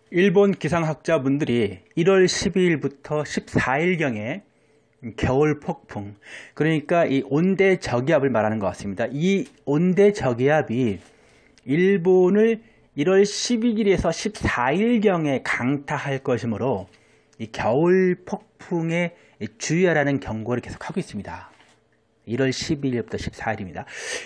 일본 기상학자분들이 1월 12일부터 14일경에 겨울 폭풍, 그러니까 이 온대 저기압을 말하는 것 같습니다. 이 온대 저기압이 일본을 1월 12일에서 14일경에 강타할 것이므로 이 겨울 폭풍에 주의하라는 경고를 계속하고 있습니다. 1월 12일부터 14일입니다.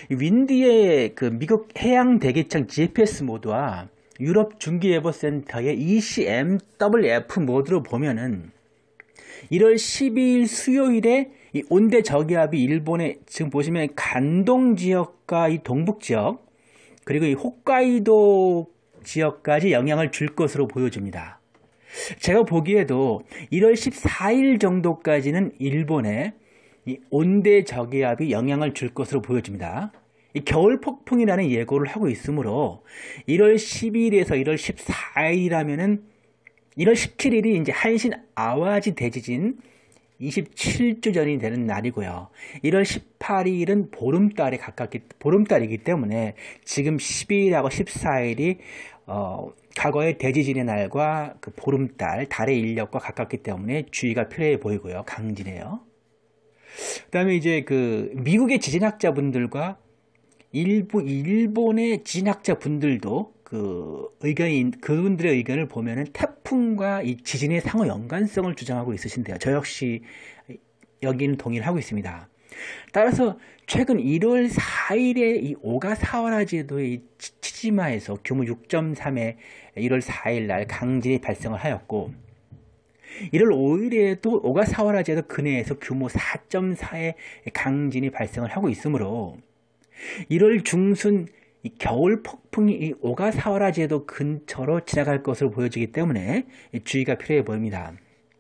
윈디의 그 미국 해양대기청 GPS 모드와 유럽 중기예보센터의 ECMWF 모드로 보면은 1월 12일 수요일에 이 온대 저기압이 일본의 지금 보시면 간동 지역과 이 동북 지역 그리고 이 홋카이도 지역까지 영향을 줄 것으로 보여집니다. 제가 보기에도 1월 14일 정도까지는 일본에 이 온대 저기압이 영향을 줄 것으로 보여집니다. 이 겨울 폭풍이라는 예고를 하고 있으므로 1월 12일에서 1월 14일이라면은 1월 17일이 이제 한신 아와지 대지진 27주 전이 되는 날이고요. 1월 18일은 보름달이기 때문에 지금 12일하고 14일이 과거의 대지진의 날과 그 보름달, 달의 인력과 가깝기 때문에 주의가 필요해 보이고요. 강진해요. 그 다음에 이제 그 미국의 지진학자분들과 일부 일본의 지진학자분들도 그분들의 의견을 보면은 태풍과 이 지진의 상호 연관성을 주장하고 있으신데요. 저 역시 여기는 동의를 하고 있습니다. 따라서 최근 1월 4일에 이 오가사와라 제도의 치지마에서 규모 6.3의 1월 4일 날 강진이 발생을 하였고 1월 5일에도 오가사와라 제도 근해에서 규모 4.4의 강진이 발생을 하고 있으므로 1월 중순 이 겨울 폭풍이 이 오가사와라 제도 근처로 지나갈 것으로 보여지기 때문에 주의가 필요해 보입니다.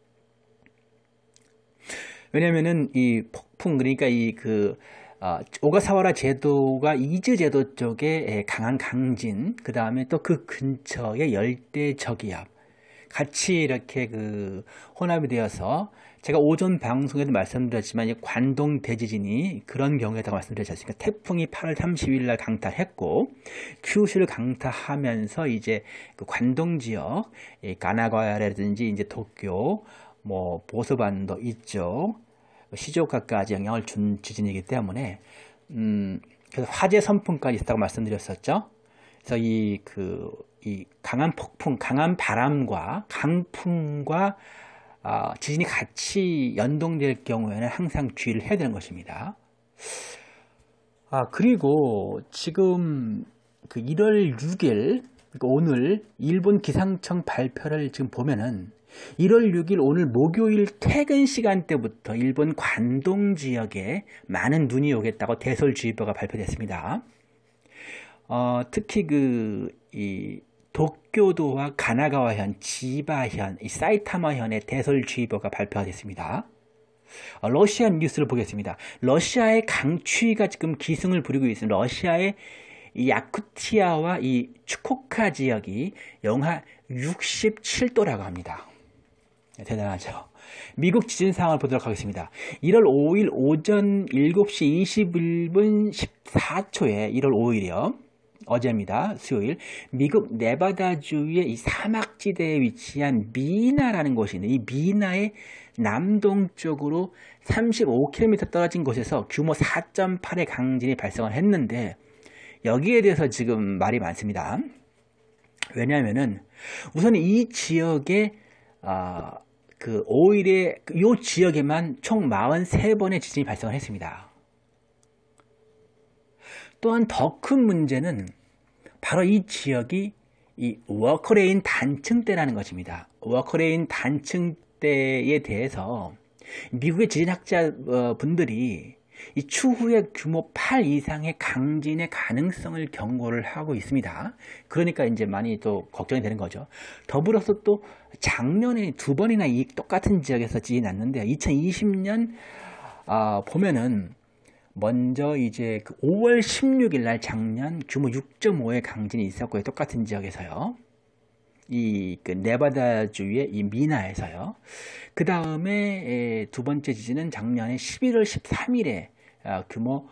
왜냐면은 이 폭풍, 그러니까 오가사와라 제도가 이즈 제도 쪽에 강한 강진, 그 다음에 또 그 근처에 열대 저기압, 같이 이렇게 혼합이 되어서 제가 오전 방송에도 말씀드렸지만 관동 대지진이 그런 경우에다가 말씀드렸지 않습니까? 태풍이 8월 30일 날 강타했고 큐슈를 강타하면서 이제 그 관동 지역, 가나가와라든지 이제 도쿄, 뭐 보소반도 이쪽, 시즈오카까지 영향을 준 지진이기 때문에 그래서 화재 선풍까지 있었다고 말씀드렸었죠. 그래서 이 강한 폭풍, 강한 바람과 강풍과 지진이 같이 연동될 경우에는 항상 주의를 해야 되는 것입니다. 그리고 지금 1월 6일, 그러니까 오늘 일본 기상청 발표를 지금 보면은 1월 6일 오늘 목요일 퇴근 시간대부터 일본 관동 지역에 많은 눈이 오겠다고 대설주의보가 발표됐습니다. 특히 이 도쿄도와 가나가와현, 지바현, 이 사이타마현의 대설주의보가 발표가 됐습니다. 러시아 뉴스를 보겠습니다. 러시아의 강추위가 지금 기승을 부리고 있습니다. 러시아의 이 야쿠티아와 이 추코카 지역이 영하 67도라고 합니다. 대단하죠. 미국 지진 상황을 보도록 하겠습니다. 1월 5일 오전 7시 21분 14초에 1월 5일이요. 어제입니다. 수요일. 미국 네바다주의 이 사막지대에 위치한 미나라는 곳이 있는데 이 미나의 남동쪽으로 35km 떨어진 곳에서 규모 4.8의 강진이 발생을 했는데 여기에 대해서 지금 말이 많습니다. 왜냐하면은 우선 이 지역에 5일에 이 지역에만 총 43번의 지진이 발생을 했습니다. 또한 더 큰 문제는 바로 이 지역이 이 워커레인 단층대라는 것입니다. 워커레인 단층대에 대해서 미국의 지진학자 분들이 이 추후에 규모 8 이상의 강진의 가능성을 경고를 하고 있습니다. 그러니까 이제 많이 또 걱정이 되는 거죠. 더불어서 또 작년에 2번이나 이 똑같은 지역에서 지진이 났는데 2020년 보면은 먼저 이제 5월 16일 날 작년 규모 6.5의 강진이 있었고요. 똑같은 지역에서요. 네바다주의 이 미나에서요. 그 다음에 두 번째 지진은 작년에 11월 13일에 규모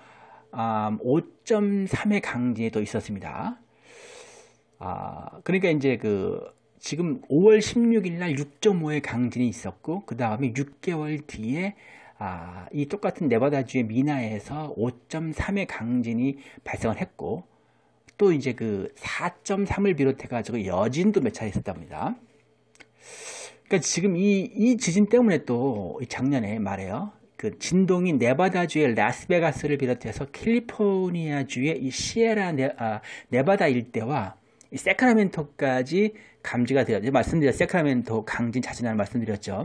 5.3의 강진이 또 있었습니다. 그러니까 이제 지금 5월 16일 날 6.5의 강진이 있었고, 그 다음에 6개월 뒤에 이 똑같은 네바다주의 미나에서 5.3의 강진이 발생을 했고, 또 이제 그 4.3을 비롯해가지고 여진도 몇 차례 있었답니다. 그러니까 지금 이 지진 때문에 또 작년에 말해요. 그 진동이 네바다주의 라스베가스를 비롯해서 캘리포니아주의 이 네바다 일대와 이 세크라멘토까지 감지가 되었죠. 말씀드렸죠. 세크라멘토 강진 자진을 말씀드렸죠.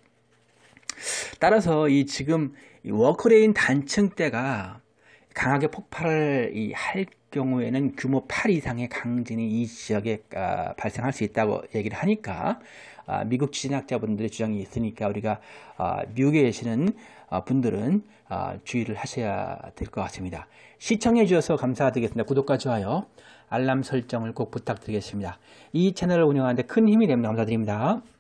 따라서 지금 이 워크레인 단층대가 강하게 폭발을 할 경우에는 규모 8 이상의 강진이 이 지역에 발생할 수 있다고 얘기를 하니까 미국 지진학자분들의 주장이 있으니까 우리가 미국에 계시는 분들은 주의를 하셔야 될 것 같습니다. 시청해 주셔서 감사드리겠습니다. 구독과 좋아요, 알람 설정을 꼭 부탁드리겠습니다. 이 채널을 운영하는데 큰 힘이 됩니다. 감사드립니다.